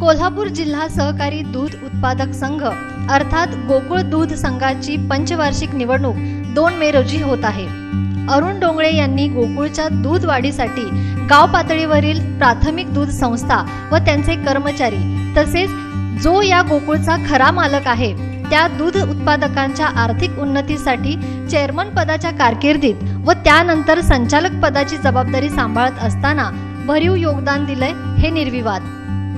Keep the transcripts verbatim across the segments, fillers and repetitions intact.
कोल्हापूर जिल्हा सहकारी दूध उत्पादक संघ अर्थात गोकुळ दूध संघाची पंचवार्षिक निवडणूक दोन मे रोजी होत आहे। अरुण डोंगळे यांनी गोकुळच्या दूध वाढीसाठी गाव पातळीवरील प्राथमिक दूध संस्था व त्यांचे कर्मचारी तसेच जो या गोकुळचा खरा मालक आहे त्या दूध उत्पादकांच्या आर्थिक उन्नतीसाठी चेअरमन पदाच्या कारकिर्दीत व त्यानंतर संचालक पदाची जबाबदारी सांभाळत असताना भरीव योगदान दिले हे निर्विवाद।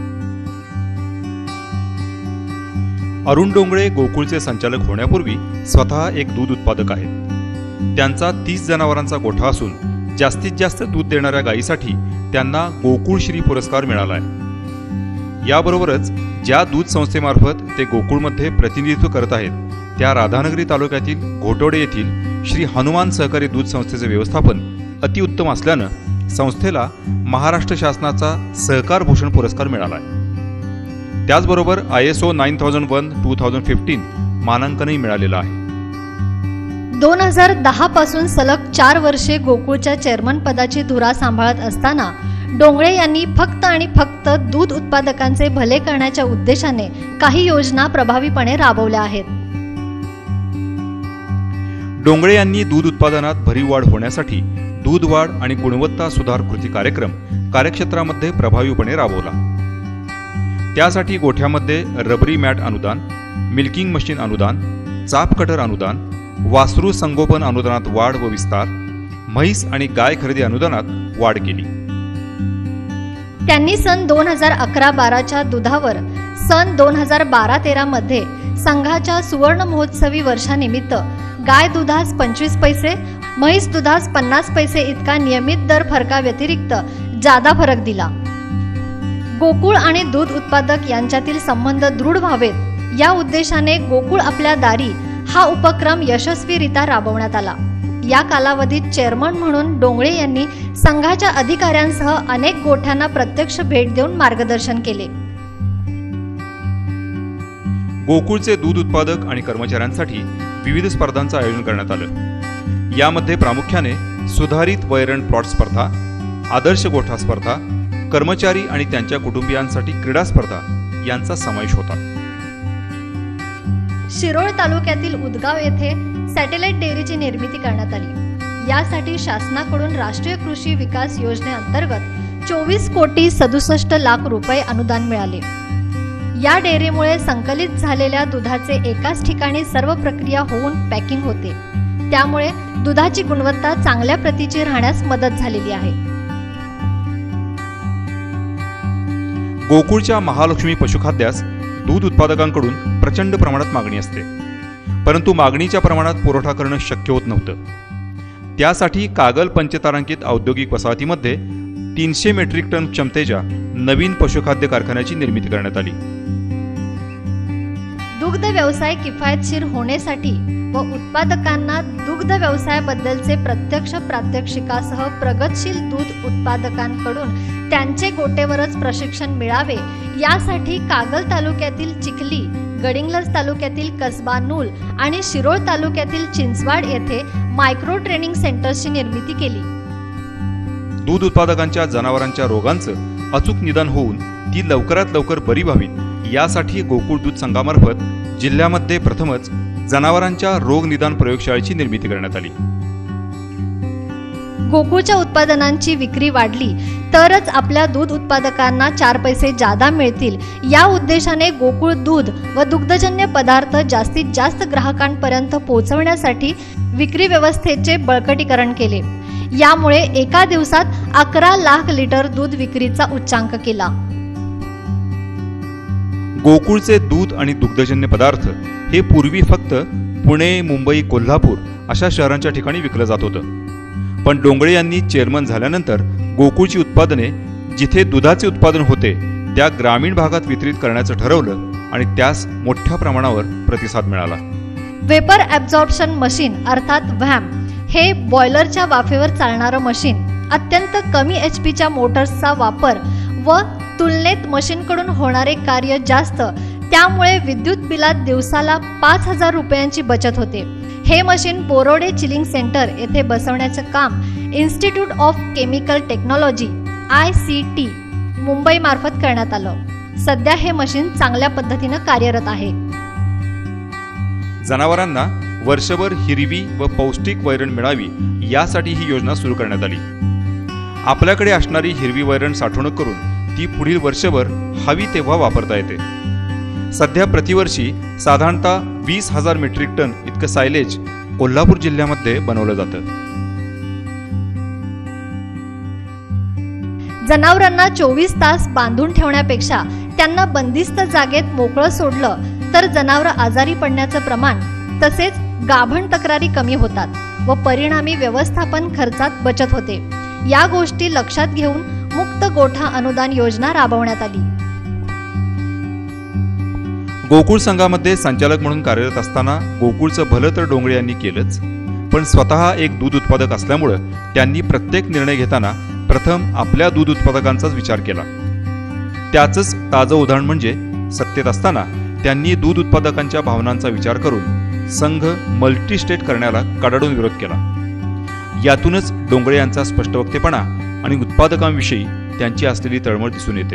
अरुण डोंगळे गोकुळचे संचालक होण्यापूर्वी स्वतः एक दूध उत्पादक आहेत। त्यांचा तीस जनावरांचा गोठा असून जास्तीत जास्त दूध देणाऱ्या गायीसाठी त्यांना गोकुळ श्री पुरस्कार मिळाला आहे। याबरोबरच ज्या दूध संस्थेमार्फत ते गोकुळमध्ये प्रतिनिधित्व करत आहेत त्या राधानगरी तालुक्यातील घोटवडे येथील श्री हनुमान सहकारी दूध संस्थेचे व्यवस्थापन अतिउत्तम असल्यानं संस्थेला महाराष्ट्र शासनाचा सहकार भूषण पुरस्कार मिळाला आहे। त्याचबरोबर I S O nine thousand one two thousand fifteen मानांकनही मिळालेलं आहे। दोन हजार दहा पासून सलग चार वर्षे गोकुळच्या चेअरमन पदाची धुरा सांभाळत असताना डोंगळे यांनी फक्त आणि फक्त दूध उत्पादकांचे भले करण्याच्या उद्देशाने काही योजना प्रभावीपणे राबवल्या आहेत। डोंगळे यांनी दूध उत्पादनात भरीव वाढ होण्यासाठी दूध वाढ आणि गुणवत्ता सुधार कृती कार्यक्रम कार्यक्षेत्रामध्ये प्रभावीपणे राबवला। त्यासाठी गोठ्यामध्ये रबरी मॅट अनुदान, मिल्किंग मशीन अनुदान, चाप कटर अनुदान, वासरू संगोपन अनुदानात वाढ व विस्तार, म्हैस आणि गाय खरेदी अनुदानात वाढ केली। त्यांनी सन दोन हजार अकरा बाराच्या दुधावर सन दोन हजार बारा तेरा मध्ये संघाच्या सुवर्ण महोत्सवी वर्षानिमित्त गाय दुधास पंचवीस पैसे, म्हैस दुधास पन्नास पैसे इतका नियमित दर फरका व्यतिरिक्त जादा फरक दिला। गोकुळ आणि दूध उत्पादक यांच्यातील संबंध दृढ व्हावेत या उद्देशाने गोकुळ आपल्या दारी हा उपक्रम यशस्वीरित्या राबवण्यात आला। या कालावधीत चेअरमन म्हणून डोंगळे यांनी संघाच्या अधिकाऱ्यांसह अनेक गोठ्यांना प्रत्यक्ष भेट देऊन मार्गदर्शन केले। गोकुळचे दूध उत्पादक आणि कर्मचाऱ्यांसाठी विविध स्पर्धांचं आयोजन करण्यात आलं। यामध्ये प्रामुख्याने सुधारित वैरण प्लॉट स्पर्धा, आदर्श गोठा स्पर्धा, कर्मचारी आणि त्यांच्या कुटुंबियांसाठी क्रीडा स्पर्धा यांचा समावेश होता। शिरोळ तालुक्यातील उदगाव येथे सॅटेलाइट डेअरीची निर्मिती करण्यात आली। यासाठी शासनाकडून राष्ट्रीय कृषी विकास योजनेअंतर्गत चोवीस कोटी सदुसष्ट लाख रुपये अनुदान मिळाले। या डेअरीमुळे संकलित झालेल्या दुधाचे एकाच ठिकाणी सर्व प्रक्रिया होऊन पॅकिंग होते, त्यामुळे दुधाची गुणवत्ता चांगल्या प्रतीची राहण्यास मदत झालेली आहे। गोकुळच्या महालक्ष्मी पशुखाद्यास दूध उत्पादकांकडून प्रचंड प्रमाणात मागणी असते, परंतु मागणीच्या प्रमाणात पुरवठा करणं शक्य होत नव्हतं। त्यासाठी कागल पंचतारांकित औद्योगिक वसाहतीमध्ये तीनशे मेट्रिक टन क्षमतेच्या नवीन पशुखाद्य कारखान्याची निर्मिती करण्यात आली। दुग्ध व्यवसाय किफायतशीर होण्यासाठी व उत्पादकांना दुग्ध व्यवसायाबद्दलचे प्रत्यक्ष प्रात्यक्षिकासह प्रगतशील दूध उत्पादकांकडून त्यांचे गोटेवरच प्रशिक्षण मिळावे यासाठी कागल तालुक्यातील चिखली, गडिंग्लज तालुक्यातील कसबा नूल आणि शिरोळ तालुक्यातील चिंचवाड येथे मायक्रो ट्रेनिंग सेंटर्सची निर्मिती केली। दूध उत्पादकांच्या जनावरांच्या रोगांचं अचूक निदान होऊन ती लवकरात लवकर बरी व्हावीत यासाठी गोकुळ दूध संघामार्फत जिल्ह्यामध्ये प्रथमच जनावरांच्या रोग निदान प्रयोगशाळेची निर्मिती करण्यात आली। गोकुळच्या उत्पादनांची विक्री वाढली तरच आपल्या दूध उत्पादकांना चार पैसे जादा मिळतील या उद्देशाने गोकुळ दूध व दुग्धजन्य पदार्थ जास्तीत जास्त ग्राहकांपर्यंत पोहोचवण्यासाठी विक्री व्यवस्थेचे बळकटीकरण केले। यामुळे एका दिवसात अकरा लाख लिटर दूध विक्रीचा उच्चांक केला। गोकुळचे दूध आणि दुग्धजन्य पदार्थ हे पूर्वी फक्त पुणे, मुंबई, कोल्हापूर अशा शहरांच्या ठिकाणी विकलं जात होतं, पण डोंगळे यांनी चेअरमन झाल्यानंतर गोकुळची उत्पादने जिथे दुधाचे उत्पादन होते त्या ग्रामीण भागात वितरित करण्याचं ठरवलं आणि त्यास मोठ्या प्रमाणावर प्रतिसाद मिळाला। वेपर ॲब्झॉर्प्शन मशीन अर्थात व्हॅम हे बॉयलरच्या वाफेवर चालणारं मशीन, अत्यंत कमी एच पीच्या मोटर्सचा वापर व तुलनेत मशीनकडून होणारे कार्य जास्त, त्यामुळे विद्युत बिलात दिवसाला पाच हजार रुपयांची बचत होते। हे मशीन बोरोडे चिलिंग सेंटर येथे बसवण्याचे काम institute of chemical technology I C T Mumbai मार्फत करण्यात आलं। सध्या हे मशीन चांगल्या पद्धतीनं कार्यरत आहे। जनावरांना वर्षभर हिरवी व पौष्टिक वैरण मिळावी यासाठी ही योजना सुरू करण्यात आली। आपल्याकडे असणारी हिरवी वैरण साठवणूक करून ती पुढील वर्षभर हवी तेव्हा वापरता येते। सध्या प्रतिवर्षी साधारणतः वीस हजार मेट्रिक टन इतकं सायलेज कोल्हापूर जिल्ह्यामध्ये बनवलं जातं। जनावरांना चोवीस तास बांधून ठेवण्यापेक्षा त्यांना बंदिस्त जागेत मोकळं सोडलं तर जनावरं आजारी पडण्याचं प्रमाण तसेच गाभण तक्रारी कमी होतात व परिणामी व्यवस्थापन खर्चात बचत होते। या गोष्टी लक्षात घेऊन मुक्त गोठा अनुदान योजना राबवण्यात आली। गोकुळ संघामध्ये संचालक म्हणून कार्यरत असताना गोकुळचं भलं तर डोंगरे यांनी केलंच, पण स्वतः एक दूध उत्पादक असल्यामुळे त्यांनी प्रत्येक निर्णय घेताना प्रथम आपल्या दूध उत्पादकांचाच विचार केला। त्याचंच ताजं उदाहरण म्हणजे सत्तेत असताना त्यांनी दूध उत्पादकांच्या भावनांचा विचार करून संघ मल्टी स्टेट करण्याला कडाडून विरोध केला। यातूनच डोंगरे यांचा स्पष्ट वक्तेपणा आणि उत्पादकांविषयी त्यांची असलेली तळमळ दिसून येते।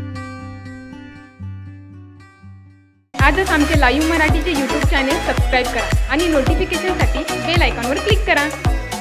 आजच आमचे लाईव्ह मराठीचे यूट्यूब चॅनेल सबस्क्राईब करा आणि नोटिफिकेशनसाठी बेल आयकॉनवर क्लिक करा।